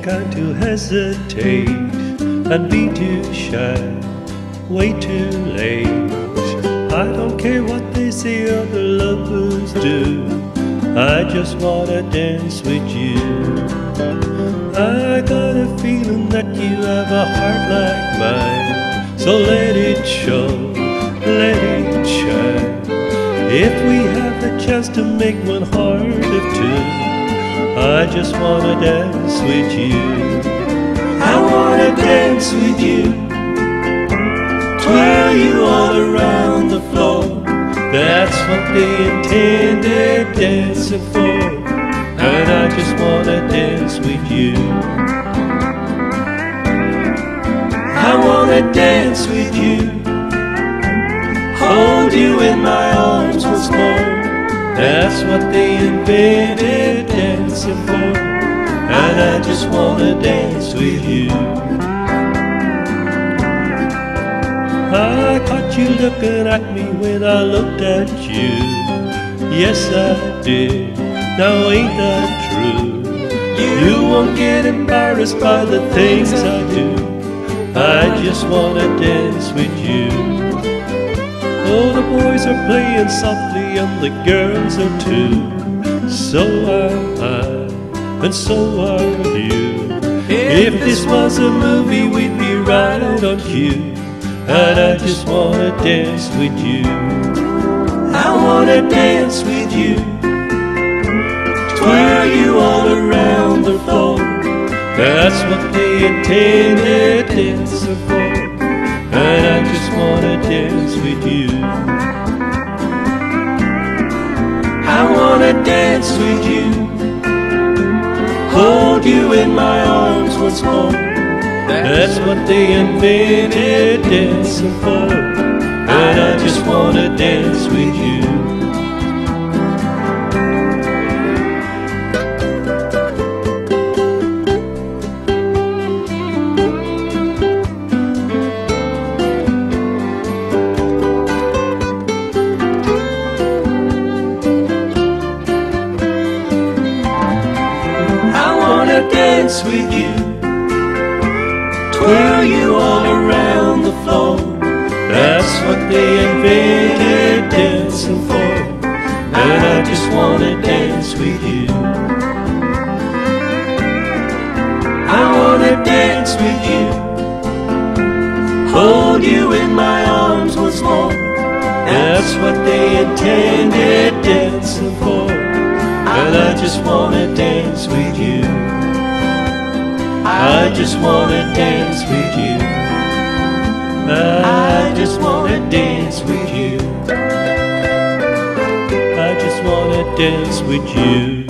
kind to hesitate and be too shy, way too late. I don't care what they say other lovers do, I just wanna dance with you. I got a feeling that you have a heart like mine, so let it show, let it shine. If we have a chance to make one heart of two, I just wanna dance with you. I wanna dance with you, twirl you all around the floor. That's what they intended dancing for, and I just wanna dance with you. I wanna dance with you, hold you in my arms once more. That's what they invented dancing for, and I just wanna dance with you. I caught you looking at me when I looked at you. Yes, I did. Now ain't that true? You won't get embarrassed by the things I do. I just wanna dance with you. Oh, the boys are playing softly and the girls are too. So am I, and so are you. If this was a movie, we'd be right on cue, and I just wanna dance with you. I wanna dance with you, twirl you all around the floor. That's what they intended dancing for, and I just wanna dance with you. I wanna dance with you, hold you in my arms once more. That's what they invented dancing for, and I just wanna dance with you. Dance with you, twirl you all around the floor. That's what they invented dancing for, and I just wanna dance with you. I wanna dance with you, hold you in my arms once more. That's what they intended dancing for, and I just wanna dance with you. I just wanna dance with you. I just wanna dance with you. I just wanna dance with you.